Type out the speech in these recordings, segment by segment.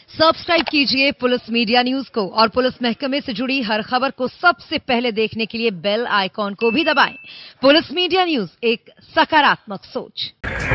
Subscribe कीजिए police media news को और पुलिस महकमे से जुड़ी हर खबर को सबसे पहले देखने के लिए बेल आइकॉन को भी दबाएं। पुलिस मीडिया न्यूज, एक सकारात्मक सोच।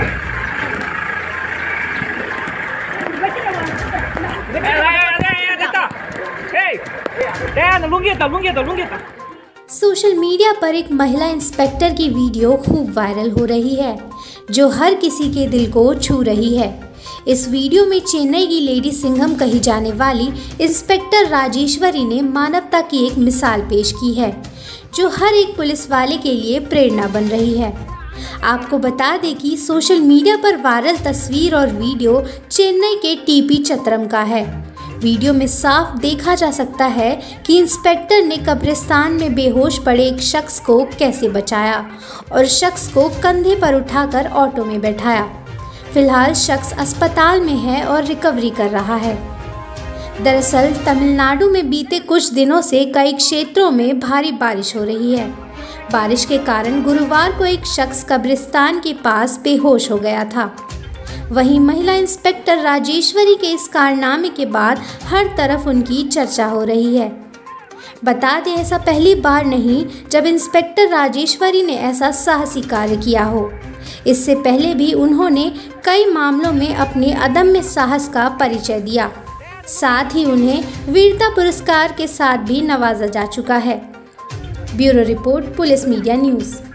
सोशल मीडिया पर एक महिला इंस्पेक्टर की वीडियो खूब वायरल हो रही है, जो हर किसी के दिल को छू रही है। इस वीडियो में चेन्नई की लेडी सिंघम कही जाने वाली इंस्पेक्टर राजेश्वरी ने मानवता की एक मिसाल पेश की है, जो हर एक पुलिस वाले के लिए प्रेरणा बन रही है। आपको बता दें कि सोशल मीडिया पर वायरल तस्वीर और वीडियो चेन्नई के टीपी चत्रम का है। वीडियो में साफ देखा जा सकता है कि इंस्पेक्टर ने कब्रिस्तान में बेहोश पड़े एक शख्स को कैसे बचाया और शख्स को कंधे पर उठाकर ऑटो में बैठाया। फिलहाल शख्स अस्पताल में है और रिकवरी कर रहा है। दरअसल तमिलनाडु में बीते कुछ दिनों से कई क्षेत्रों में भारी बारिश हो रही है। बारिश के कारण गुरुवार को एक शख्स कब्रिस्तान के पास बेहोश हो गया था। वहीं महिला इंस्पेक्टर राजेश्वरी के इस कारनामे के बाद हर तरफ उनकी चर्चा हो रही है। बता दें, ऐसा पहली बार नहीं जब इंस्पेक्टर राजेश्वरी ने ऐसा साहसी कार्य किया हो। इससे पहले भी उन्होंने कई मामलों में अपने अदम्य साहस का परिचय दिया। साथ ही उन्हें वीरता पुरस्कार के साथ भी नवाजा जा चुका है। Bureau report, police media news.